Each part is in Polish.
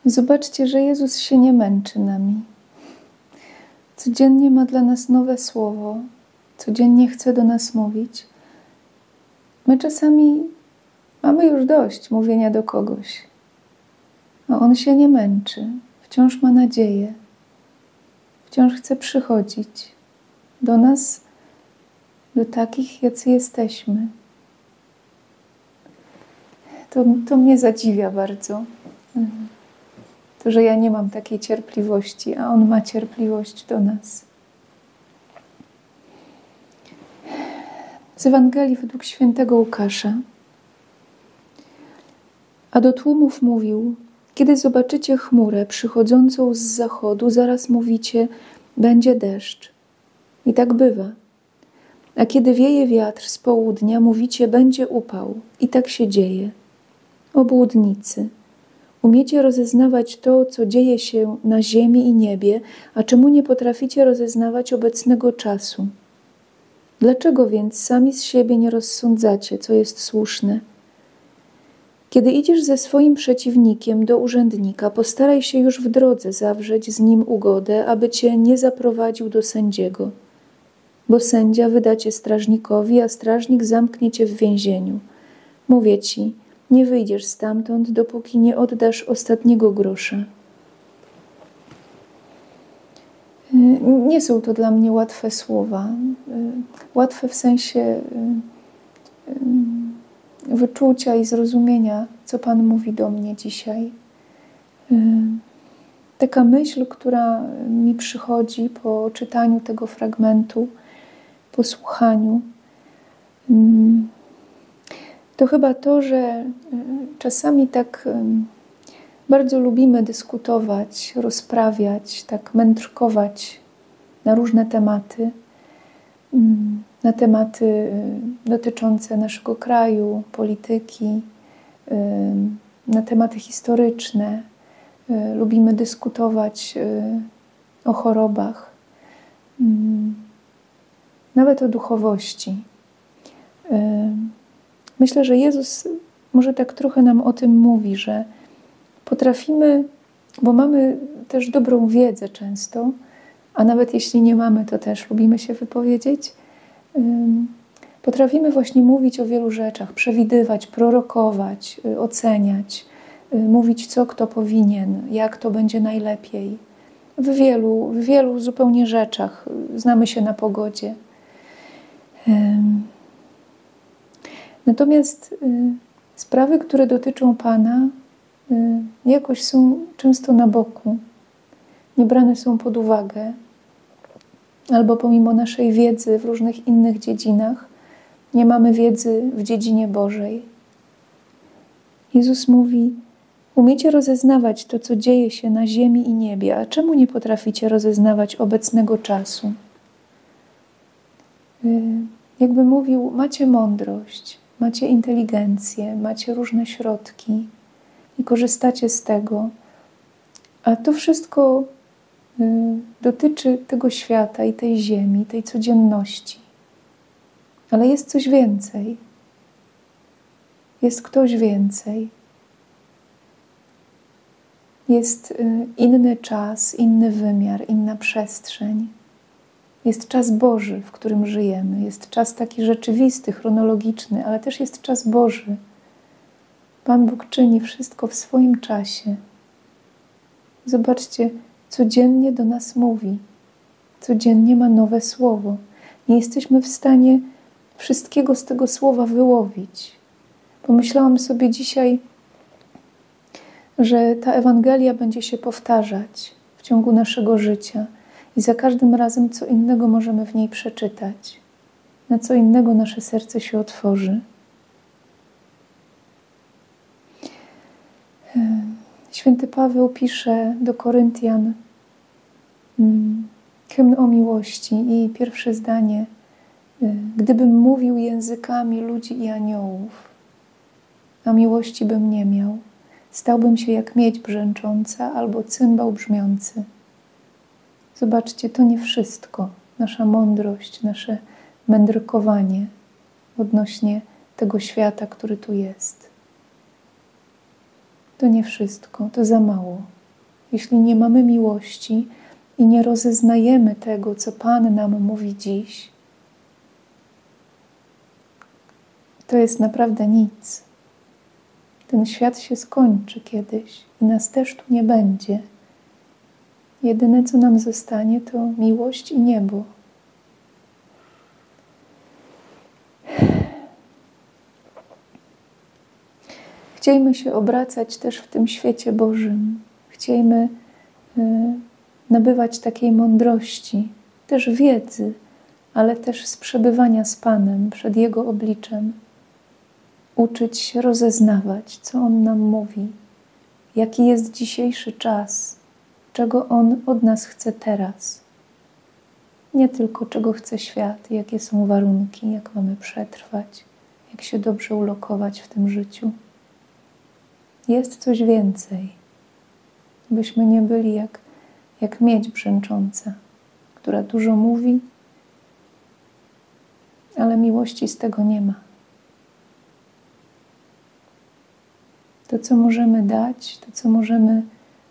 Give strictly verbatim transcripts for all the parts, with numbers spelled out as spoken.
Zobaczcie, że Jezus się nie męczy nami. Codziennie ma dla nas nowe słowo. Codziennie chce do nas mówić. My czasami mamy już dość mówienia do kogoś. A On się nie męczy. Wciąż ma nadzieję. Wciąż chce przychodzić do nas, do takich, jacy jesteśmy. To, to mnie zadziwia bardzo. To, że ja nie mam takiej cierpliwości, a On ma cierpliwość do nas. Z Ewangelii według świętego Łukasza. A do tłumów mówił: kiedy zobaczycie chmurę przychodzącą z zachodu, zaraz mówicie: będzie deszcz. I tak bywa. A kiedy wieje wiatr z południa, mówicie: będzie upał. I tak się dzieje. Obłudnicy, umiecie rozeznawać to, co dzieje się na ziemi i niebie, a czemu nie potraficie rozeznawać obecnego czasu? Dlaczego więc sami z siebie nie rozsądzacie, co jest słuszne? Kiedy idziesz ze swoim przeciwnikiem do urzędnika, postaraj się już w drodze zawrzeć z nim ugodę, aby cię nie zaprowadził do sędziego. Bo sędzia wyda cię strażnikowi, a strażnik zamknie cię w więzieniu. Mówię ci, nie wyjdziesz stamtąd, dopóki nie oddasz ostatniego grosza. Nie są to dla mnie łatwe słowa. Łatwe w sensie wyczucia i zrozumienia, co Pan mówi do mnie dzisiaj. Taka myśl, która mi przychodzi po czytaniu tego fragmentu, po słuchaniu, to chyba to, że czasami tak bardzo lubimy dyskutować, rozprawiać, tak mędrkować na różne tematy, na tematy dotyczące naszego kraju, polityki, na tematy historyczne. Lubimy dyskutować o chorobach, nawet o duchowości. Myślę, że Jezus może tak trochę nam o tym mówi, że potrafimy, bo mamy też dobrą wiedzę często, a nawet jeśli nie mamy, to też lubimy się wypowiedzieć, potrafimy właśnie mówić o wielu rzeczach, przewidywać, prorokować, oceniać, mówić, co kto powinien, jak to będzie najlepiej. W wielu, w wielu zupełnie rzeczach znamy się na pogodzie. Natomiast sprawy, które dotyczą Pana, jakoś są często na boku, nie brane są pod uwagę, albo pomimo naszej wiedzy w różnych innych dziedzinach, nie mamy wiedzy w dziedzinie Bożej. Jezus mówi: umiecie rozeznawać to, co dzieje się na ziemi i niebie, a czemu nie potraficie rozeznawać obecnego czasu? Jakby mówił, macie mądrość, macie inteligencję, macie różne środki i korzystacie z tego, a to wszystko dotyczy tego świata i tej ziemi, tej codzienności. Ale jest coś więcej. Jest ktoś więcej. Jest inny czas, inny wymiar, inna przestrzeń. Jest czas Boży, w którym żyjemy. Jest czas taki rzeczywisty, chronologiczny, ale też jest czas Boży. Pan Bóg czyni wszystko w swoim czasie. Zobaczcie, codziennie do nas mówi. Codziennie ma nowe słowo. Nie jesteśmy w stanie wszystkiego z tego słowa wyłowić. Pomyślałam sobie dzisiaj, że ta Ewangelia będzie się powtarzać w ciągu naszego życia i za każdym razem co innego możemy w niej przeczytać. Na co innego nasze serce się otworzy. Święty Paweł pisze do Koryntian hymn o miłości i pierwsze zdanie: gdybym mówił językami ludzi i aniołów, a miłości bym nie miał, stałbym się jak miedź brzęcząca albo cymbał brzmiący. Zobaczcie, to nie wszystko. Nasza mądrość, nasze mędrkowanie odnośnie tego świata, który tu jest. To nie wszystko, to za mało. jeśli nie mamy miłości i nie rozeznajemy tego, co Pan nam mówi dziś, to jest naprawdę nic. Ten świat się skończy kiedyś i nas też tu nie będzie. Jedyne, co nam zostanie, to miłość i niebo. Chciejmy się obracać też w tym świecie Bożym. Chciejmy y, nabywać takiej mądrości, też wiedzy, ale też z przebywania z Panem przed Jego obliczem. Uczyć się rozeznawać, co On nam mówi, jaki jest dzisiejszy czas, czego On od nas chce teraz. Nie tylko czego chce świat, jakie są warunki, jak mamy przetrwać, jak się dobrze ulokować w tym życiu. Jest coś więcej, byśmy nie byli jak, jak miedź brzęcząca, która dużo mówi, ale miłości z tego nie ma. To, co możemy dać, to, co możemy,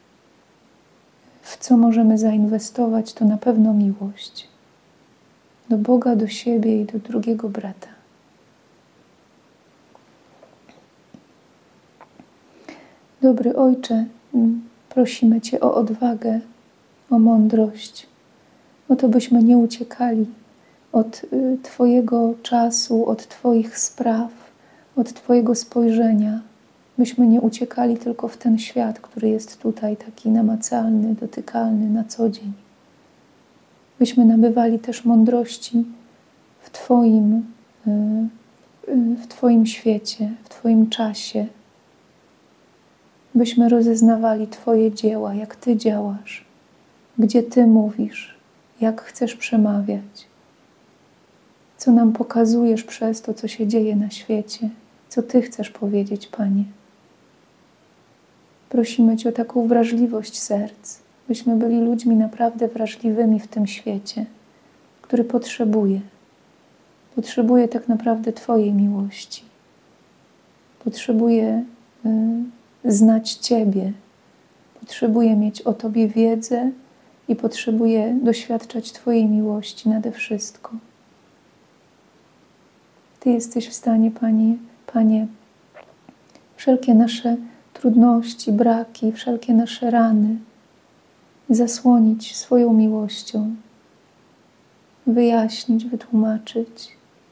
w co możemy zainwestować, to na pewno miłość. Do Boga, do siebie i do drugiego brata. Dobry Ojcze, prosimy Cię o odwagę, o mądrość, o to, byśmy nie uciekali od Twojego czasu, od Twoich spraw, od Twojego spojrzenia, byśmy nie uciekali tylko w ten świat, który jest tutaj taki namacalny, dotykalny na co dzień. Byśmy nabywali też mądrości w Twoim, w Twoim świecie, w Twoim czasie. Byśmy rozeznawali Twoje dzieła, jak Ty działasz, gdzie Ty mówisz, jak chcesz przemawiać, co nam pokazujesz przez to, co się dzieje na świecie, co Ty chcesz powiedzieć, Panie. Prosimy Cię o taką wrażliwość serc, byśmy byli ludźmi naprawdę wrażliwymi w tym świecie, który potrzebuje. Potrzebuje tak naprawdę Twojej miłości. Potrzebuje y, znać Ciebie. Potrzebuje mieć o Tobie wiedzę i potrzebuje doświadczać Twojej miłości nade wszystko. Ty jesteś w stanie, Panie, Panie, wszelkie nasze trudności, braki, wszelkie nasze rany zasłonić swoją miłością, wyjaśnić, wytłumaczyć.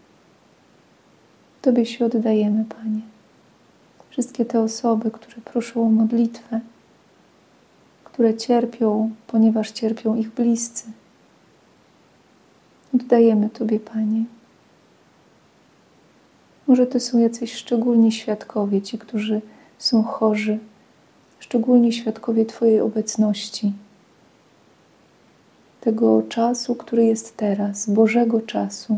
Tobie się oddajemy, Panie. Wszystkie te osoby, które proszą o modlitwę, które cierpią, ponieważ cierpią ich bliscy. Oddajemy Tobie, Panie. Może to są jacyś szczególni świadkowie, ci, którzy są chorzy, szczególni świadkowie Twojej obecności, tego czasu, który jest teraz, Bożego czasu.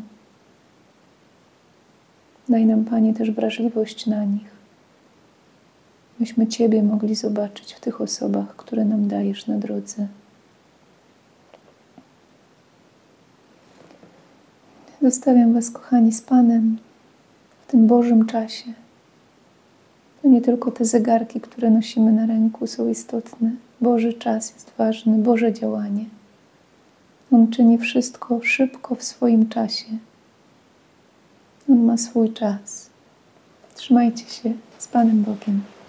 Daj nam, Panie, też wrażliwość na nich, byśmy Ciebie mogli zobaczyć w tych osobach, które nam dajesz na drodze. Zostawiam Was, kochani, z Panem w tym Bożym czasie. To nie tylko te zegarki, które nosimy na ręku, są istotne. Boży czas jest ważny, Boże działanie. On czyni wszystko szybko w swoim czasie. On ma swój czas. Trzymajcie się z Panem Bogiem.